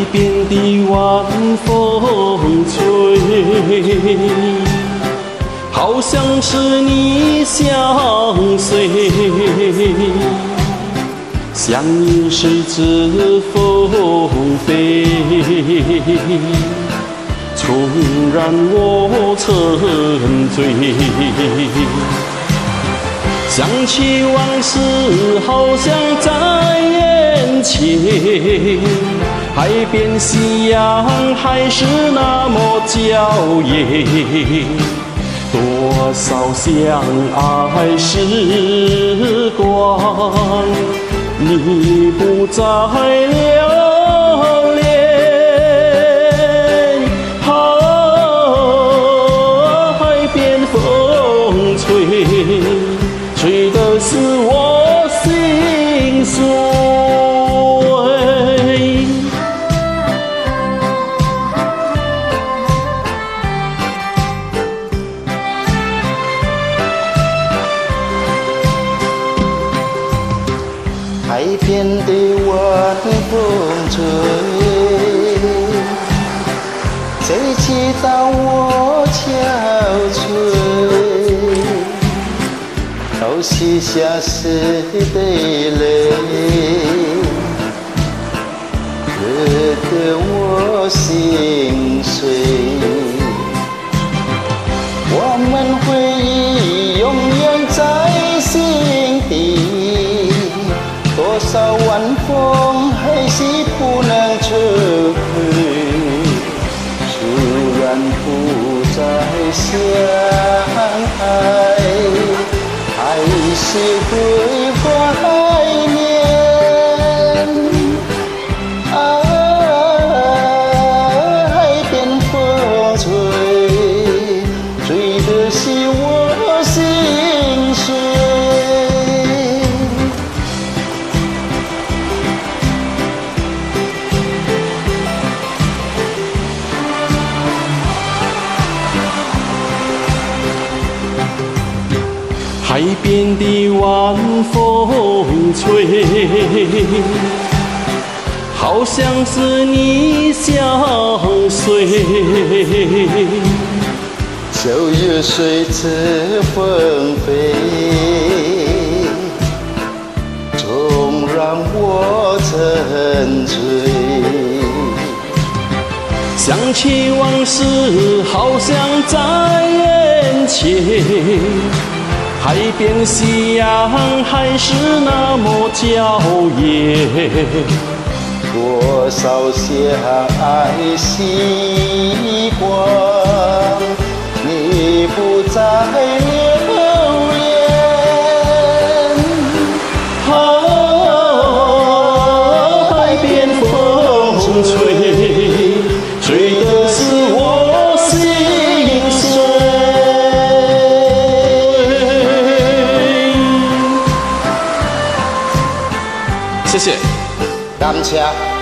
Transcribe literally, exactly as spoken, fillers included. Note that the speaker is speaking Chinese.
边的晚风吹，好像是你相随。像一世之风飞，重让我沉醉。想起往事，好像在眼前。海边夕阳还是那么娇艳，多少相爱时光，你不再留恋。啊，海边风吹，吹的是我心碎。 海边的晚风吹，谁知道我憔悴？都是下时的泪，惹得我心碎。我们回忆永远在心底。多少晚风还是不能撤回，虽然不再相爱，还是会怀念。啊，海边风吹，吹的是我心碎。 海边的晚风吹，好像是你相随。 秋月随着风飞，总让我沉醉。 想起往事，好像在眼前。海边夕阳还是那么娇艳， 多少相爱时光，你不再留恋。 啊，海边风吹，吹的是我心碎。谢谢， 感谢。